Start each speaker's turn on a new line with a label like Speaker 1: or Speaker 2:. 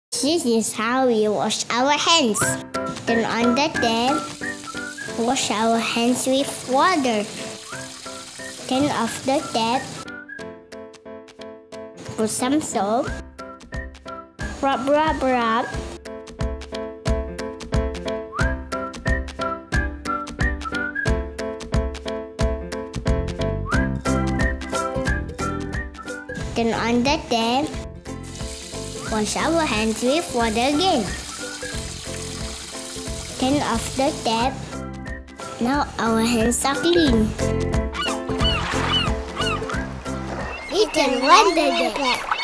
Speaker 1: This is how we wash our hands. Turn on the tap. Wash our hands with water. Turn off the tap. Put some soap. Rub, rub, rub. Turn on the tap. Wash our hands with water again. Turn off the tap. Now our hands are clean. Eat and wonder.